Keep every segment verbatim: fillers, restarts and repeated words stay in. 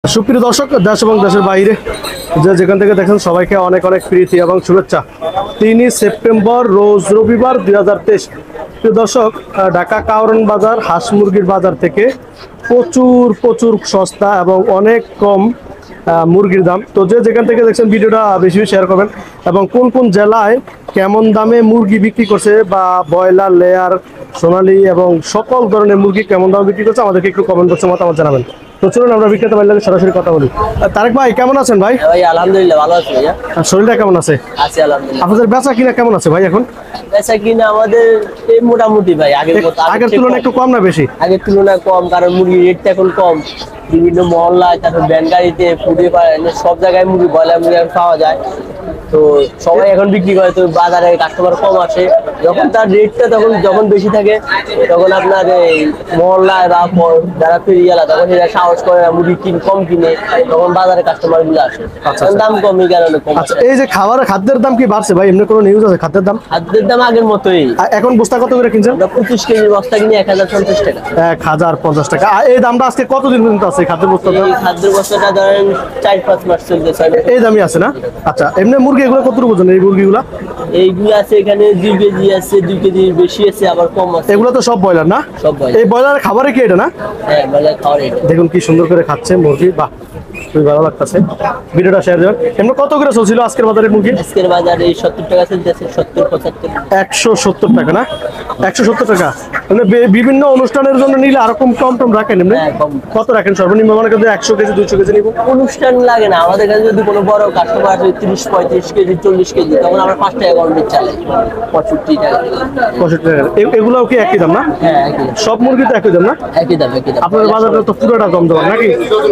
সুপ্রিয় দর্শক, দেশ এবং দেশের বাইরে যে যেখান থেকে দেখেন সবাইকে অনেক অনেক প্রীতি এবং শুভেচ্ছা। তিনই সেপ্টেম্বর রোজ রবিবার দুই হাজার তেইশ। প্রিয় দর্শক, ঢাকা কাওরান বাজার হাঁস মুরগির বাজার থেকে প্রচুর প্রচুর সস্তা এবং অনেক কম মুরগির দাম। তো যে যেখান থেকে দেখছেন ভিডিওটা বেশি বেশি শেয়ার করবেন এবং কোন কোন জেলায় কেমন দামে মুরগি বিক্রি করছে বা ব্রয়লার, লেয়ার, সোনালী এবং সকল ধরনের মুরগি কেমন দামে বিক্রি করছে আমাদেরকে একটু কমেন্ট বক্সে মতামত জানাবেন। তো চলুন আমরা বিক্রেতা ভাইয়ের সাথে সরাসরি কথা বলি। তারেক ভাই কেমন আছেন ভাই? ভাই আলহামদুলিল্লাহ ভালো আছি ভাইয়া। আর শরীরটা কেমন আছে? আছি আলহামদুলিল্লাহ। আপনাদের বেচা কিনা কেমন আছে ভাই এখন? বেচা কিনা আমাদের এই মোটামুটি ভাই আগের মতো আগের তুলনায় একটু কম না বেশি? আগের তুলনায় কম, কারণ মুরগির রেটটা এখন কম। বিভিন্ন মহল্লায়, তারপর ব্যান গাড়িতে, ফুটে সব জায়গায় মুরগি, ব্রয়লার মুরগি এখন পাওয়া যায়। তো সবাই এখন বিক্রি করে, তো বাজারে কাস্টমার কম আসে। যখন তার রেটটা তখন যখন বেশি থাকে তখন আপনার এই মহল্লায় বা যারা ফেরি গেলা তখন এরা সাহস করে না, মুরগি কিন কম কিনে, তখন বাজারে কাস্টমার গুলো আসে। দাম কমই কারণে কম। আচ্ছা, এই যে খাবার খাদ্যের দাম কি বাড়ছে ভাই? এমনি কোনো নিউজ আছে খাদ্যের দাম? খাদ্যের দাম আগের মতোই। এখন বস্তা কত করে কিনছেন? পঁচিশ কেজি বস্তা কিনে এক হাজার পঞ্চাশ টাকা। এক হাজার পঞ্চাশ টাকা। এই দামটা আজকে কতদিন পর্যন্ত আছে খাদ্যের বস্তাটা? এই খাদ্যের বস্তাটা ধরেন চার পাঁচ মাস চলতেছে। এই দামই আছে না? আচ্ছা, এমনি মুরগি এগুলো কত ওজন? এই মুরগিগুলা এইগুলো আছে এখানে দুই কেজি আছে, দুই কেজি বেশি আছে, আবার কম আছে। এগুলো তো সব ব্রয়লার না? সব ব্রয়লার। এই ব্রয়লারের খাবারে কি এটা না? হ্যাঁ, ব্রয়লার খাওয়ার এটা। দেখুন কি সুন্দর করে খাচ্ছে মুরগি, বাহ খুবই ভালো লাগতেছে। ভিডিওটা শেয়ার দেবেন। এমনি কত করে চলছিল আজকের বাজারে মুরগি? আজকের বাজারে সত্তর টাকা চলতেছে, সত্তর পঁচাত্তর। একশো সত্তর টাকা না? একশো সত্তর টাকা। মানে বিভিন্ন অনুষ্ঠানের জন্য নিলে আরো কম কম টম রাখেন এমনি? হ্যাঁ, কম। কত রাখেন সর্বনিম্ন? মানে কিন্তু একশো কেজি দুইশো কেজি নিব। অনুষ্ঠান লাগে না আমাদের কাছে। যদি কোনো বড় কাস্টমার আসে তিরিশ পঁয়ত্রিশ কেজি চল্লিশ কেজি, তখন আমরা পাঁচ টাকা কম চালাই, পঁয়ষট্টি টাকা। পঁয়ষট্টি টাকা। এগুলোও কি একই দাম না? হ্যাঁ, একই দাম। সব মুরগি তো একই দাম না? একই দাম, একই দাম। আপনাদের বাজারটা তো পুরোটা কম দাম নাকি?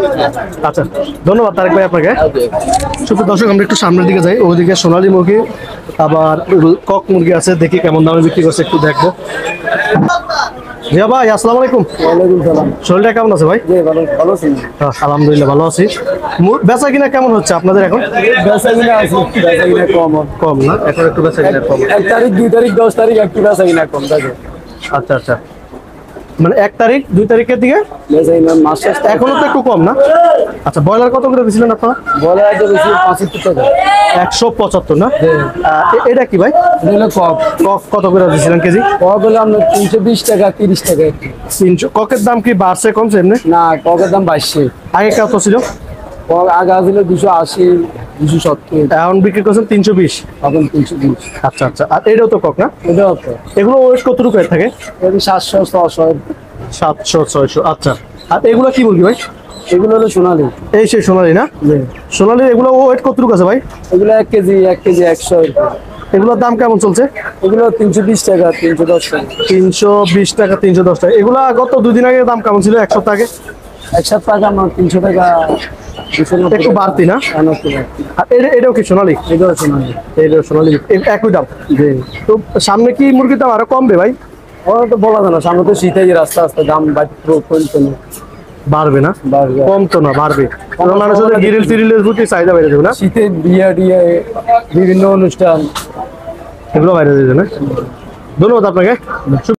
আচ্ছা, ধন্যবাদ তারেক ভাই আপনাকে। সুপ্রিয় দর্শক, আমরা একটু সামনের দিকে যাই। ওইদিকে সোনালী মুরগি, আবার কক মুরগি আছে, দেখি কেমন দামে বিক্রি করছে একটু দেখবো। জিয়া ভাই আসসালামু আলাইকুম। ওয়ালাইকুম সালাম। শরীরটা কেমন আছে ভাই? জি ভালো, ভালো আছি। আলহামদুলিল্লাহ ভালো আছি। বেচা কিনা কেমন হচ্ছে আপনাদের এখন? বেচা কিনা আছে, বেচা কিনা কম কম না? এখন একটু বেচা কিনা কম। এক তারিখ দুই তারিখ দশ তারিখ একটু বেচা কিনা কম থাকে। আচ্ছা আচ্ছা, মানে এক তারিখ দুই তারিখের দিকে বেচা কিনা মাস শেষ এখনো তো একটু কম না? আচ্ছা, ব্রয়লার কত করে দিয়েছিলেন আপনারা? বলে আছে বেশি পঁচাত্তর টাকা। একশো পঁচাত্তর না? আহ, এটা কি ভাই? এটা কক। কক কত করে দিয়েছিলেন কেজি? কক হলো আপনার তিনশো বিশ টাকা, তিরিশ টাকা। তিনশো। ককের দাম কি বাড়ছে কমছে এমনি? না, ককের দাম বাইশে। আগে কত ছিল? কক আগে ছিল দুশো আশি, দুশো সত্তর। এখন বিক্রি করছেন তিনশো বিশ। এখন তিনশো বিশ। আচ্ছা আচ্ছা, আর এটাও তো কক না? এটাও তো। এগুলো ওয়েট কতটুকু হয়ে থাকে? এটি সাতশো ছশো। সাতশো ছয়শো। আচ্ছা, আর এগুলো কি মুরগি ভাই? এগুলো হলো সোনালী। এই সেই সোনালী না? সোনালী এগুলো ওয়েট কতটুকু আছে ভাই? এগুলো এক কেজি, এক কেজি একশো। এগুলোর দাম কেমন চলছে? এগুলো তিনশো বিশ টাকা, তিনশো দশ টাকা। তিনশো বিশ টাকা, তিনশো দশ টাকা। এগুলো গত দুই দিন আগে দাম কেমন ছিল? এক সপ্তাহ আগে? এক সপ্তাহ আগে আমার তিনশো টাকা, একটু বাড়তি না? আর এটা এটাও কি সোনালী? এটাও সোনালী। এটাও সোনালী, একই দাম। তো সামনে কি মুরগির দাম আরো কমবে ভাই? ওরা তো বলা যায় না, সামনে তো শীতে আস্তে আস্তে দাম বাড়বে না? বাড়বে। কম তো না, বাড়বে। মানুষের গ্রিল টিরিলের প্রতি চাহিদা বেড়ে যাবে না? শীতে বিয়ে টিয়ে বিভিন্ন অনুষ্ঠান এগুলো বাইরে যাবে না? ধন্যবাদ আপনাকে।